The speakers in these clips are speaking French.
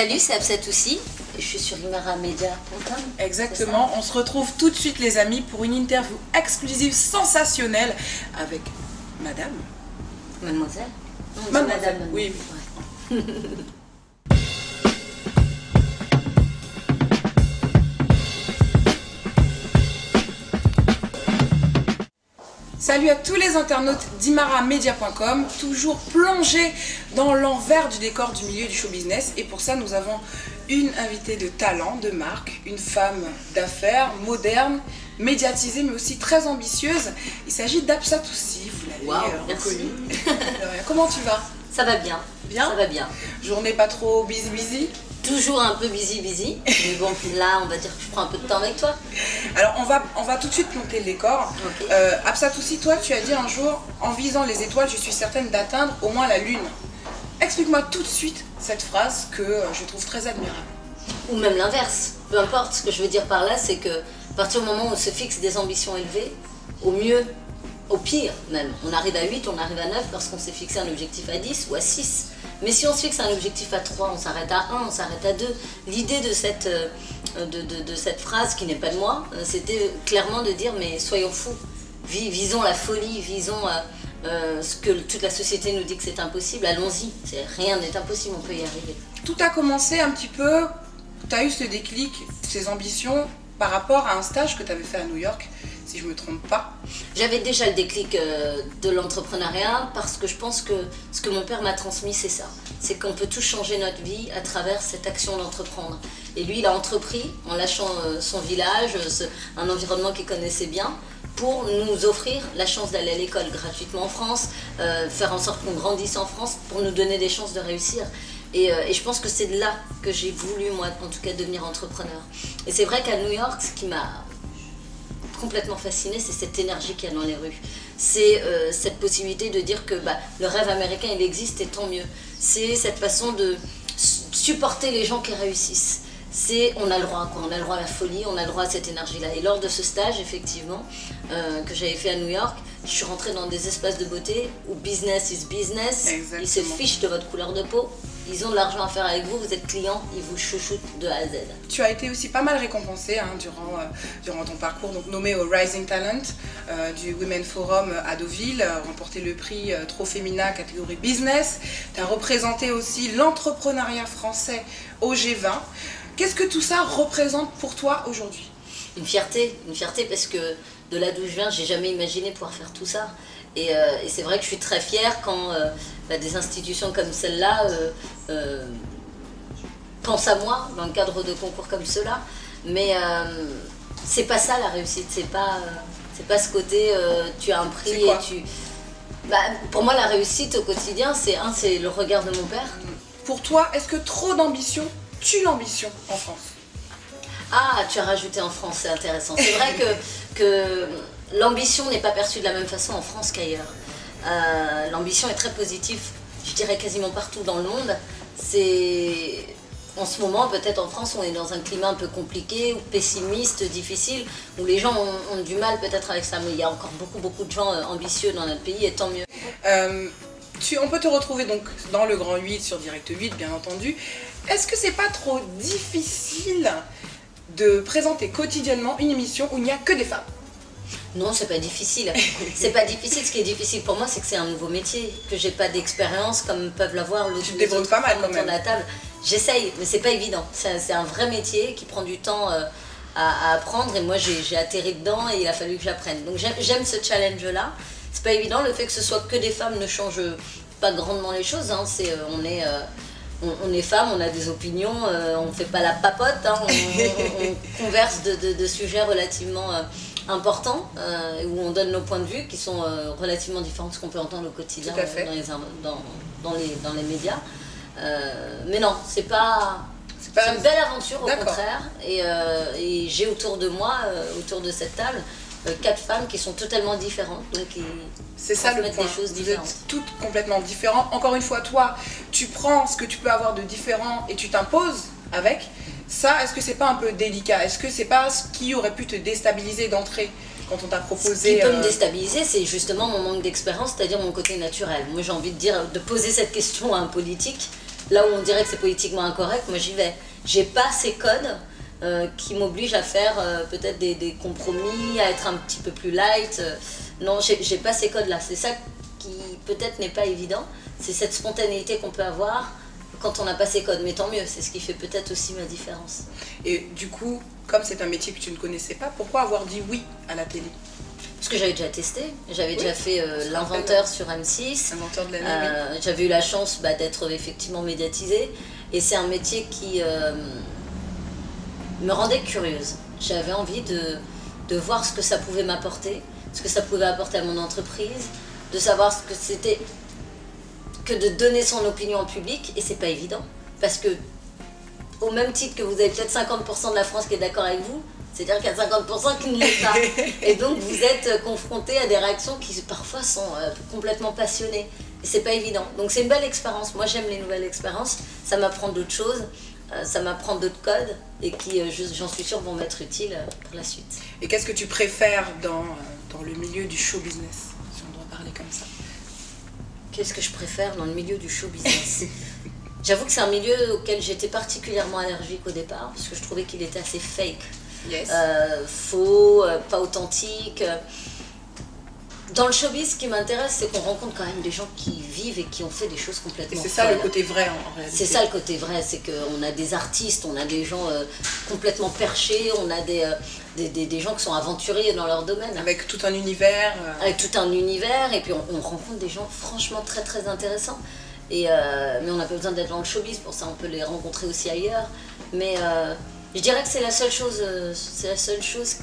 Salut, c'est Absatoussi, je suis sur imaramedia.com. Exactement, on se retrouve tout de suite les amis pour une interview exclusive sensationnelle avec Madame. Mademoiselle. Non, Mademoiselle. Madame. Oui. Ouais. Salut à tous les internautes d'imaramedia.com, toujours plongés dans l'envers du décor du milieu du show business. Et pour ça, nous avons une invitée de talent, de marque, une femme d'affaires, moderne, médiatisée, mais aussi très ambitieuse. Il s'agit d'Absatoussi, vous l'avez reconnue. Comment tu vas? Ça va bien. Bien? Ça va bien. Journée pas trop busy? Toujours un peu busy, mais bon, là, on va dire que je prends un peu de temps avec toi. Alors, on va tout de suite monter le décor. Okay. Absatoussi, toi, tu as dit un jour, en visant les étoiles, je suis certaine d'atteindre au moins la lune. Explique-moi tout de suite cette phrase que je trouve très admirable. Ou même l'inverse, peu importe. Ce que je veux dire par là, c'est que à partir du moment où on se fixe des ambitions élevées, au mieux, au pire même, on arrive à 8, on arrive à 9 lorsqu'on s'est fixé un objectif à 10 ou à 6. Mais si on se fixe un objectif à 3, on s'arrête à 1, on s'arrête à 2. L'idée de cette phrase, qui n'est pas de moi, c'était clairement de dire, mais soyons fous, visons la folie, visons ce que toute la société nous dit que c'est impossible, allons-y, rien n'est impossible, on peut y arriver. Tout a commencé un petit peu, tu as eu ce déclic, ces ambitions, par rapport à un stage que tu avais fait à New York, si je ne me trompe pas. J'avais déjà le déclic de l'entrepreneuriat parce que je pense que ce que mon père m'a transmis, c'est ça. C'est qu'on peut tout changer notre vie à travers cette action d'entreprendre. Et lui, il a entrepris en lâchant son village, un environnement qu'il connaissait bien, pour nous offrir la chance d'aller à l'école gratuitement en France, faire en sorte qu'on grandisse en France, pour nous donner des chances de réussir. Et je pense que c'est de là que j'ai voulu, moi, en tout cas, devenir entrepreneur. Et c'est vrai qu'à New York, ce qui m'a complètement fascinée, c'est cette énergie qu'il y a dans les rues. C'est cette possibilité de dire que le rêve américain, il existe et tant mieux. C'est cette façon de supporter les gens qui réussissent. On a le droit, quoi. On a le droit à la folie, on a le droit à cette énergie-là. Et lors de ce stage, effectivement, que j'avais fait à New York, je suis rentrée dans des espaces de beauté où business is business. Exactement. Ils se fichent de votre couleur de peau. Ils ont de l'argent à faire avec vous, vous êtes client, ils vous chouchoutent de A à Z. Tu as été aussi pas mal récompensé durant ton parcours, donc nommé au Rising Talent du Women Forum à Deauville, remporté le prix Trop Féminin catégorie business. Tu as représenté aussi l'entrepreneuriat français au G20. Qu'est-ce que tout ça représente pour toi aujourd'hui? Une fierté parce que de là d'où je viens, j'ai jamais imaginé pouvoir faire tout ça. Et c'est vrai que je suis très fière quand des institutions comme celle-là pensent à moi dans le cadre de concours comme ceux-là. Mais c'est pas ça la réussite, c'est pas ce côté tu as un prix et tu... pour moi la réussite au quotidien, c'est le regard de mon père. Pour toi, est-ce que trop d'ambition tue l'ambition en France? Ah, tu as rajouté en France, c'est intéressant. C'est vrai que l'ambition n'est pas perçue de la même façon en France qu'ailleurs. L'ambition est très positive, je dirais quasiment partout dans le monde. En ce moment, peut-être en France, on est dans un climat un peu compliqué, ou pessimiste, difficile, où les gens ont du mal peut-être avec ça, mais il y a encore beaucoup de gens ambitieux dans notre pays, et tant mieux. On peut te retrouver donc dans le Grand 8, sur Direct 8, bien entendu. Est-ce que c'est pas trop difficile de présenter quotidiennement une émission où il n'y a que des femmes? Non, c'est pas difficile. C'est pas difficile. Ce qui est difficile pour moi, c'est que c'est un nouveau métier, que j'ai pas d'expérience comme peuvent l'avoir l'autre. Tu te débrouilles pas mal quand même. Autour de la table. J'essaye, mais c'est pas évident. C'est un vrai métier qui prend du temps à apprendre, et moi j'ai atterri dedans et il a fallu que j'apprenne. Donc j'aime ce challenge-là. C'est pas évident. Le fait que ce soit que des femmes ne change pas grandement les choses. Hein. On est femmes, on a des opinions, on ne fait pas la papote, hein, on converse de sujets relativement importants, où on donne nos points de vue qui sont relativement différents de ce qu'on peut entendre au quotidien dans les médias. Mais non, c'est une belle aventure au contraire, et j'ai autour de moi, autour de cette table, 4 femmes qui sont totalement différentes, donc c'est ça le point, vous êtes toutes complètement différentes. Encore une fois, toi, tu prends ce que tu peux avoir de différent et tu t'imposes avec. Ça, est-ce que c'est pas un peu délicat? Est-ce que c'est pas ce qui aurait pu te déstabiliser d'entrée quand on t'a proposé... Ce qui peut me déstabiliser, c'est justement mon manque d'expérience, c'est-à-dire mon côté naturel. Moi, j'ai envie de poser cette question à un politique, là où on dirait que c'est politiquement incorrect, moi j'y vais. J'ai pas ces codes qui m'obligent à faire peut-être des compromis, à être un petit peu plus light. Non, j'ai pas ces codes-là. C'est ça qui peut-être n'est pas évident. C'est cette spontanéité qu'on peut avoir quand on n'a pas ces codes. Mais tant mieux, c'est ce qui fait peut-être aussi ma différence. Et du coup, comme c'est un métier que tu ne connaissais pas, pourquoi avoir dit oui à la télé? Parce que j'avais déjà testé, j'avais déjà fait l'inventeur sur M6. Inventeur de l'année, oui. J'avais eu la chance d'être effectivement médiatisée. Et c'est un métier qui me rendait curieuse. J'avais envie de voir ce que ça pouvait m'apporter, ce que ça pouvait apporter à mon entreprise, de savoir ce que c'était que de donner son opinion en public. Et c'est pas évident. Parce que, au même titre que vous avez peut-être 50% de la France qui est d'accord avec vous, c'est-à-dire qu'il y a 50% qui ne l'est pas. Et donc vous êtes confronté à des réactions qui parfois sont complètement passionnées. Et c'est pas évident. Donc c'est une belle expérience. Moi j'aime les nouvelles expériences. Ça m'apprend d'autres choses, ça m'apprend d'autres codes et qui, j'en suis sûre, vont m'être utiles pour la suite. Et qu'est-ce que tu préfères dans le milieu du show business, si on doit parler comme ça? Qu'est-ce que je préfère dans le milieu du show business? J'avoue que c'est un milieu auquel j'étais particulièrement allergique au départ, parce que je trouvais qu'il était assez fake. Yes. Faux, pas authentique. Dans le showbiz, ce qui m'intéresse, c'est qu'on rencontre quand même des gens qui vivent et qui ont fait des choses complètement folles. Et c'est ça le côté vrai en réalité. C'est ça le côté vrai, c'est qu'on a des artistes, on a des gens complètement perchés, on a des gens qui sont aventuriers dans leur domaine. Avec tout un univers. Avec tout un univers, et puis on rencontre des gens franchement très très intéressants. Mais on n'a pas besoin d'être dans le showbiz, pour ça on peut les rencontrer aussi ailleurs. Mais je dirais que c'est la seule chose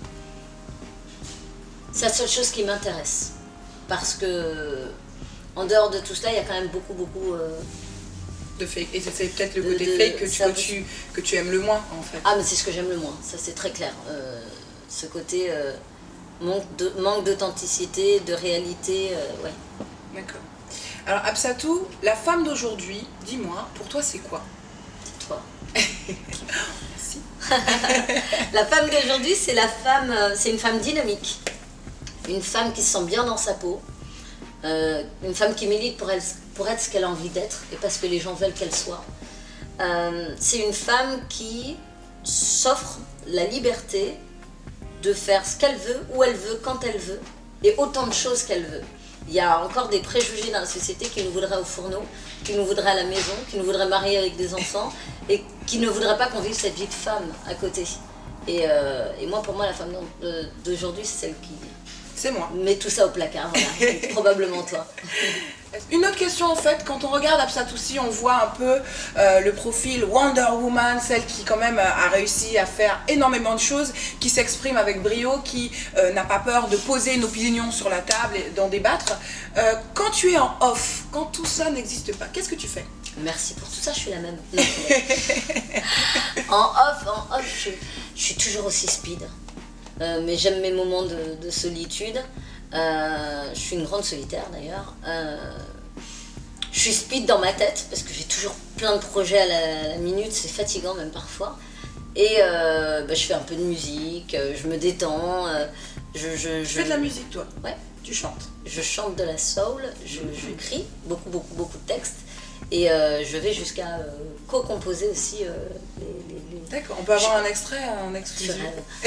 qui m'intéresse. Parce que en dehors de tout cela, il y a quand même beaucoup de fake. Et c'est peut-être le côté fake que tu aimes le moins en fait. Ah mais c'est ce que j'aime le moins, ça c'est très clair. Ce côté manque d'authenticité, de réalité, ouais. D'accord. Alors Absatou, la femme d'aujourd'hui, dis-moi, pour toi c'est quoi? C'est toi. Merci. La femme d'aujourd'hui, c'est une femme dynamique, une femme qui se sent bien dans sa peau, une femme qui milite pour être ce qu'elle a envie d'être et pas ce que les gens veulent qu'elle soit. C'est une femme qui s'offre la liberté de faire ce qu'elle veut, où elle veut, quand elle veut, et autant de choses qu'elle veut. Il y a encore des préjugés dans la société qui nous voudraient au fourneau, qui nous voudraient à la maison, qui nous voudraient marier avec des enfants et qui ne voudraient pas qu'on vive cette vie de femme à côté. Et moi, pour moi, la femme d'aujourd'hui, c'est celle qui... C'est moi. Met tout ça au placard, voilà. Probablement toi. Une autre question en fait, quand on regarde Absatoussi, on voit un peu le profil Wonder Woman, celle qui quand même a réussi à faire énormément de choses, qui s'exprime avec brio, qui n'a pas peur de poser une opinion sur la table et d'en débattre. Quand tu es en off, quand tout ça n'existe pas, qu'est-ce que tu fais? Merci pour tout ça, je suis la même. Non, en off, je suis toujours aussi speed. Mais j'aime mes moments de solitude. Je suis une grande solitaire d'ailleurs. Je suis speed dans ma tête parce que j'ai toujours plein de projets à la minute, c'est fatigant même parfois. Et je fais un peu de musique, je me détends. Tu fais de la musique toi? Ouais. Tu chantes? Je chante de la soul, j'écris beaucoup de textes. Et je vais jusqu'à co-composer aussi les... D'accord, on peut avoir un extrait exclusif.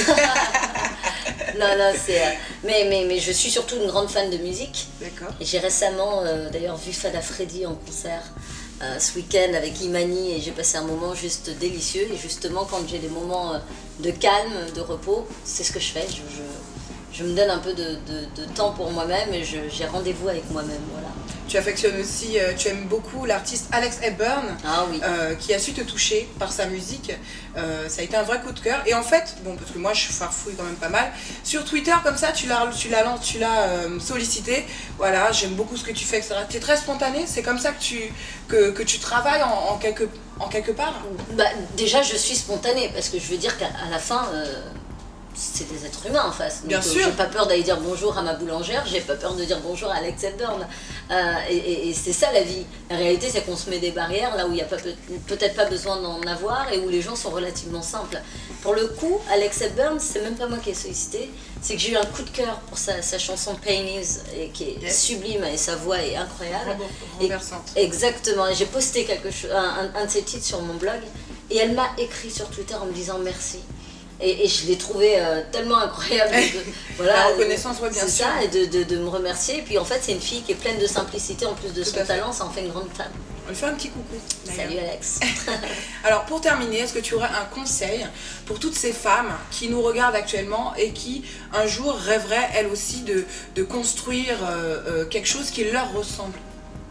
Non, c'est... Mais je suis surtout une grande fan de musique. D'accord. Et j'ai récemment d'ailleurs vu Fada Freddy en concert ce week-end avec Imani et j'ai passé un moment juste délicieux. Et justement, quand j'ai des moments de calme, de repos, c'est ce que je fais. Je me donne un peu de temps pour moi-même et j'ai rendez-vous avec moi-même, voilà. Tu affectionnes aussi, tu aimes beaucoup l'artiste Alex Hepburn, ah, oui. Qui a su te toucher par sa musique. Ça a été un vrai coup de cœur. Et en fait, bon, parce que moi je farfouille quand même pas mal, sur Twitter comme ça, tu l'as sollicité. Voilà, j'aime beaucoup ce que tu fais, etc. Tu es très spontané, c'est comme ça que tu travailles en quelque part? Déjà, je suis spontanée parce que je veux dire qu'à la fin, c'est des êtres humains en face. Bien sûr. J'ai pas peur d'aller dire bonjour à ma boulangère, j'ai pas peur de dire bonjour à Alex Hepburn. Et c'est ça la vie. La réalité, c'est qu'on se met des barrières là où il n'y a peut-être pas besoin d'en avoir et où les gens sont relativement simples. Pour le coup, Alex Hepburn, c'est même pas moi qui ai sollicité, c'est que j'ai eu un coup de cœur pour sa chanson Pain Is, et qui est sublime et sa voix est incroyable. Renversante. Exactement. Et j'ai posté un de ses titres sur mon blog et elle m'a écrit sur Twitter en me disant merci. Et je l'ai trouvé tellement incroyable. La reconnaissance, ouais, bien sûr. C'est ça, et de me remercier. Et puis en fait, c'est une fille qui est pleine de simplicité en plus de son talent, ça en fait une grande femme. On lui fait un petit coucou. Salut Alex. Alors pour terminer, est-ce que tu aurais un conseil pour toutes ces femmes qui nous regardent actuellement et qui un jour rêveraient elles aussi de construire quelque chose qui leur ressemble?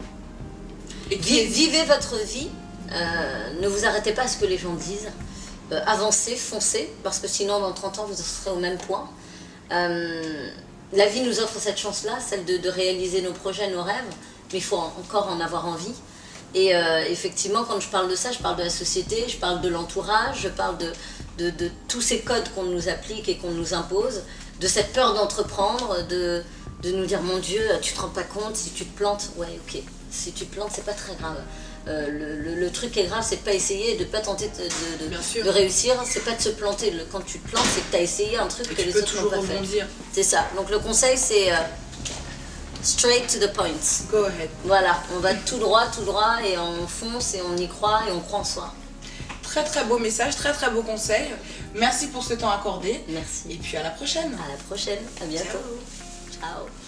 Vivez votre vie, ne vous arrêtez pas à ce que les gens disent. Avancez, foncez, parce que sinon dans 30 ans vous serez au même point. La vie nous offre cette chance-là, celle de réaliser nos projets, nos rêves, mais il faut encore en avoir envie. Et effectivement, quand je parle de ça, je parle de la société, je parle de l'entourage, je parle de tous ces codes qu'on nous applique et qu'on nous impose, de cette peur d'entreprendre, de nous dire mon Dieu, tu te rends pas compte, si tu te plantes, ouais ok, si tu te plantes c'est pas très grave. Le truc qui est grave, c'est de pas essayer, de pas tenter de réussir, c'est pas de se planter. Quand tu te plantes, c'est que tu as essayé un truc que les autres n'ont pas fait. C'est ça. Donc le conseil, c'est straight to the point. Go ahead. Voilà, on va tout droit, et on fonce, et on y croit, et on croit en soi. Très très beau message, très très beau conseil. Merci pour ce temps accordé. Merci. Et puis à la prochaine. À la prochaine, à bientôt. Ciao. Ciao.